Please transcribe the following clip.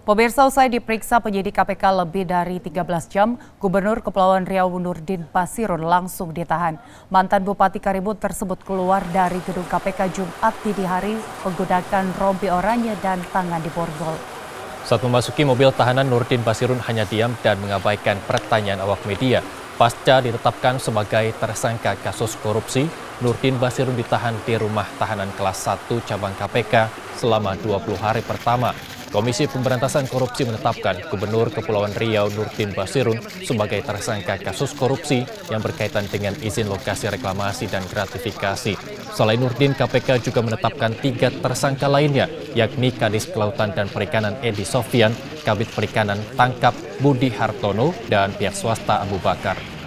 Pemirsa, usai diperiksa penyidik KPK lebih dari 13 jam, Gubernur Kepulauan Riau Nurdin Basirun langsung ditahan. Mantan Bupati Karimun tersebut keluar dari gedung KPK Jumat dini hari menggunakan rompi oranye dan tangan diborgol. Saat memasuki mobil tahanan, Nurdin Basirun hanya diam dan mengabaikan pertanyaan awak media. Pasca ditetapkan sebagai tersangka kasus korupsi, Nurdin Basirun ditahan di rumah tahanan kelas 1 cabang KPK selama 20 hari pertama. Komisi Pemberantasan Korupsi menetapkan Gubernur Kepulauan Riau Nurdin Basirun sebagai tersangka kasus korupsi yang berkaitan dengan izin lokasi reklamasi dan gratifikasi. Selain Nurdin, KPK juga menetapkan 3 tersangka lainnya, yakni Kadis Kelautan dan Perikanan Edi Sofyan, Kabid Perikanan Tangkap Budi Hartono, dan pihak swasta Abu Bakar.